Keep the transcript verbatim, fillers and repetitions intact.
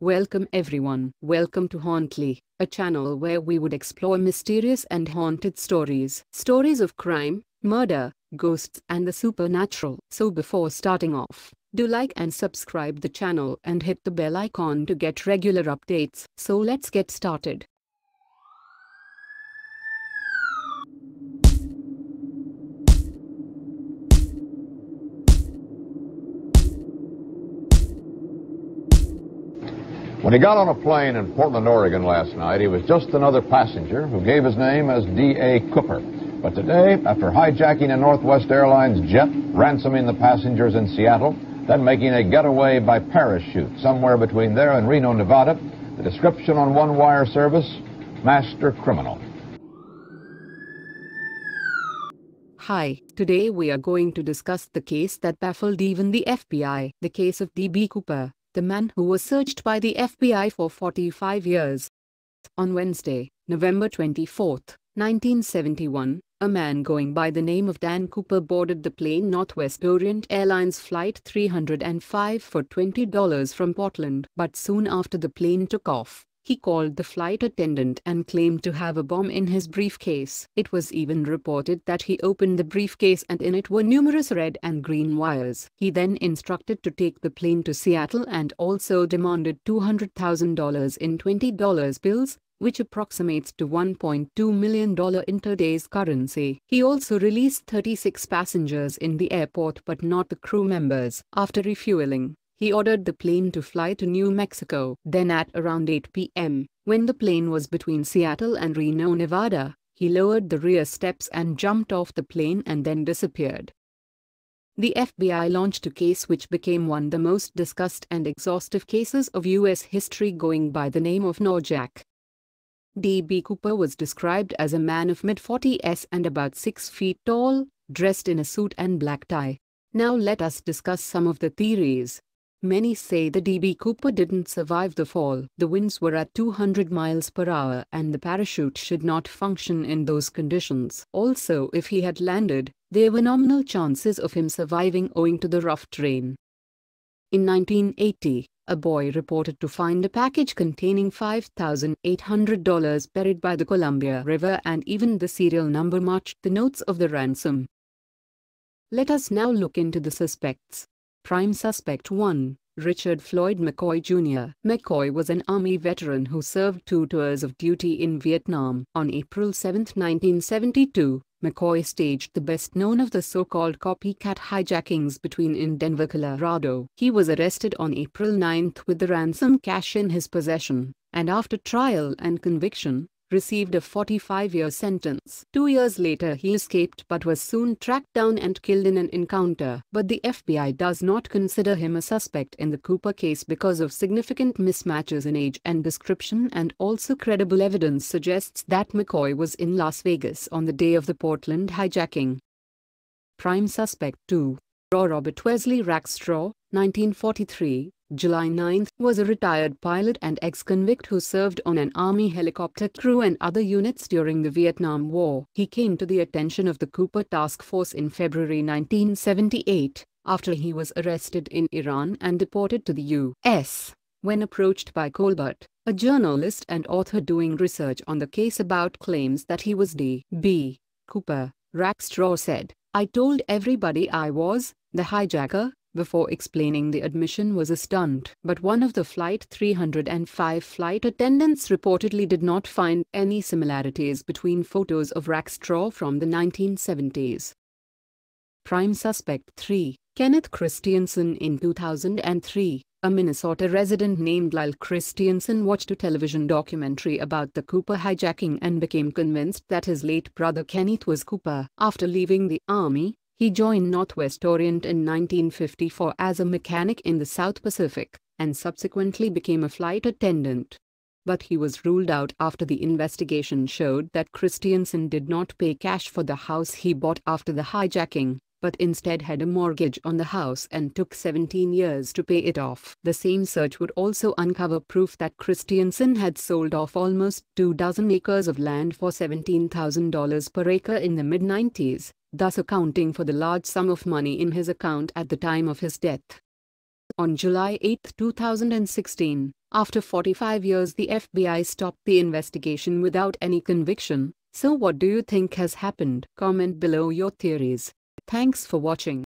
Welcome everyone. Welcome to Hauntly, a channel where we would explore mysterious and haunted stories. Stories of crime, murder, ghosts and the supernatural. So before starting off, do like and subscribe the channel and hit the bell icon to get regular updates. So let's get started. When he got on a plane in Portland, Oregon last night, he was just another passenger who gave his name as D A Cooper. But today, after hijacking a Northwest Airlines jet, ransoming the passengers in Seattle, then making a getaway by parachute somewhere between there and Reno, Nevada, the description on one wire service, master criminal. Hi, today we are going to discuss the case that baffled even the F B I, the case of D B Cooper, the man who was searched by the F B I for forty-five years. On Wednesday, November twenty-fourth, nineteen seventy-one, a man going by the name of Dan Cooper boarded the plane Northwest Orient Airlines Flight three hundred five for twenty dollars from Portland. But soon after the plane took off, he called the flight attendant and claimed to have a bomb in his briefcase. It was even reported that he opened the briefcase and in it were numerous red and green wires. He then instructed to take the plane to Seattle and also demanded two hundred thousand dollars in twenty dollar bills, which approximates to one point two million dollars in today's currency. He also released thirty-six passengers in the airport but not the crew members. After refueling, he ordered the plane to fly to New Mexico. Then at around eight p m, when the plane was between Seattle and Reno, Nevada, he lowered the rear steps and jumped off the plane and then disappeared. The F B I launched a case which became one of the most discussed and exhaustive cases of U S history, going by the name of Norjack. D B Cooper was described as a man of mid forties and about six feet tall, dressed in a suit and black tie. Now let us discuss some of the theories. Many say the D B Cooper didn't survive the fall. The winds were at two hundred miles per hour and the parachute should not function in those conditions. Also, if he had landed, there were nominal chances of him surviving owing to the rough terrain. In nineteen eighty, a boy reported to find a package containing five thousand eight hundred dollars buried by the Columbia River, and even the serial number matched the notes of the ransom. Let us now look into the suspects. Prime Suspect one. Richard Floyd McCoy Junior McCoy was an Army veteran who served two tours of duty in Vietnam. On April seventh, nineteen seventy-two, McCoy staged the best known of the so-called copycat hijackings between in Denver, Colorado. He was arrested on April ninth with the ransom cash in his possession, and after trial and conviction, received a forty-five year sentence. Two years later he escaped but was soon tracked down and killed in an encounter. But the F B I does not consider him a suspect in the Cooper case because of significant mismatches in age and description, and also credible evidence suggests that McCoy was in Las Vegas on the day of the Portland hijacking. Prime Suspect two. Robert Wesley Rackstraw, nineteen forty-three, July ninth, was a retired pilot and ex-convict who served on an Army helicopter crew and other units during the Vietnam War. He came to the attention of the Cooper Task Force in February nineteen seventy-eight, after he was arrested in Iran and deported to the U S When approached by Colbert, a journalist and author doing research on the case about claims that he was D B Cooper, Rackstraw said, "I told everybody I was the hijacker," before explaining the admission was a stunt. But one of the Flight three hundred five flight attendants reportedly did not find any similarities between photos of Rackstraw from the nineteen seventies. Prime Suspect three. Kenneth Christiansen. In two thousand three, a Minnesota resident named Lyle Christiansen watched a television documentary about the Cooper hijacking and became convinced that his late brother Kenneth was Cooper. After leaving the Army, he joined Northwest Orient in nineteen fifty-four as a mechanic in the South Pacific, and subsequently became a flight attendant. But he was ruled out after the investigation showed that Christiansen did not pay cash for the house he bought after the hijacking, but instead had a mortgage on the house and took seventeen years to pay it off. The same search would also uncover proof that Christiansen had sold off almost two dozen acres of land for seventeen thousand dollars per acre in the mid nineties, thus accounting for the large sum of money in his account at the time of his death. On July eighth two thousand sixteen, after forty-five years, the F B I stopped the investigation without any conviction. So what do you think has happened? Comment below your theories. Thanks for watching.